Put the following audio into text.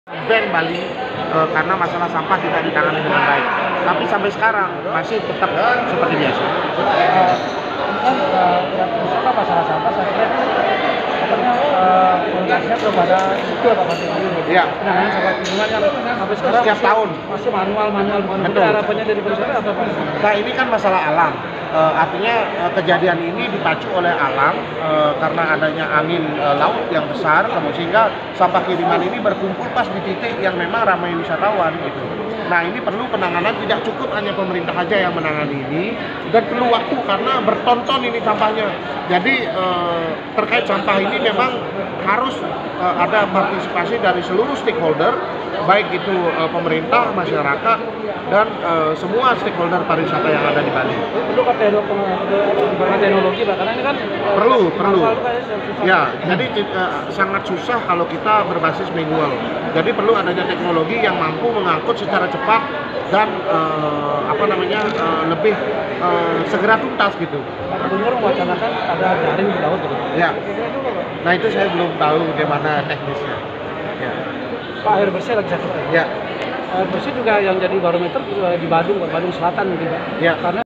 ban Bali karena masalah sampah tidak ditangani dengan baik. Tapi sampai sekarang masih tetap seperti biasa. Misalkan masalah sampah saya kira orientasinya kepada itu apa Mas? Iya. Penanganan sampah lingkungan yang sampai sekarang Setiap tahun. masih manual. Betul. Harapannya dari perusahaan apa Pak? Nah ini kan masalah alam. Artinya kejadian ini dipacu oleh alam karena adanya angin laut yang besar, sehingga sampah kiriman ini berkumpul pas di titik yang memang ramai wisatawan gitu. Nah ini perlu penanganan, tidak cukup hanya pemerintah aja yang menangani ini, dan perlu waktu karena bertonton ini sampahnya. Jadi terkait sampah ini memang harus ada partisipasi dari seluruh stakeholder, baik itu pemerintah, masyarakat, dan semua stakeholder pariwisata yang ada di Bali. Perlu kan teknologi Pak, karena ini kan Perlu. susah. Ya, jadi sangat susah kalau kita berbasis manual. Jadi perlu adanya teknologi yang mampu mengangkut secara cepat dan lebih segera tuntas gitu. Pak Gubernur mewacanakan ada jaring di laut gitu. Ya. Nah itu saya belum tahu bagaimana teknisnya. Ya. Pak, air bersih lagi satu. Ya. Air bersih juga yang jadi barometer di Bandung Selatan mungkin Pak. Ya. Karena